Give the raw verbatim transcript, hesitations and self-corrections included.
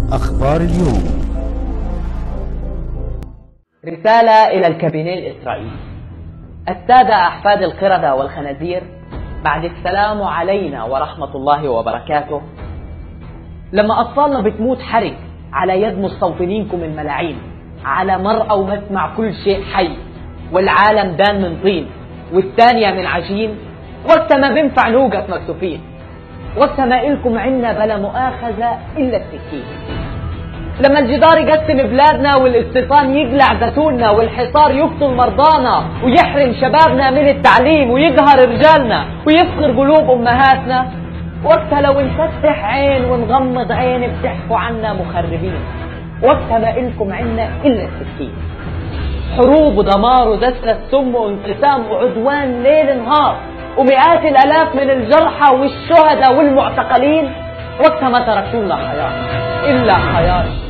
أخبار اليوم. رسالة إلى الكابينيه الإسرائيلي. السادة أحفاد القردة والخنازير، بعد السلام علينا ورحمة الله وبركاته. لما أطفالنا بتموت حرق على يد مستوطنينكم الملاعين، على مرأى ومسمع كل شيء حي، والعالم دان من طين والثانية من عجين، وقتها ما بينفع نوقف مكسوفين، وقتها ما إلكم عنا بلا مؤاخذة إلا السكين. لما الجدار يقسم بلادنا والاستيطان يقلع زيتوننا والحصار يقتل مرضانا ويحرم شبابنا من التعليم ويقهر رجالنا ويفقر قلوب أمهاتنا، وقتها لو نفتح عين ونغمض عين بتحكوا عنا مخربين، وقتها ما إلكم عنا إلا السكين. حروب ودمار ودسة سم وانقسام وعدوان ليل نهار ومئات الآلاف من الجرحى والشهداء والمعتقلين، وقتها ما تركتوا لنا حياة إلا حياة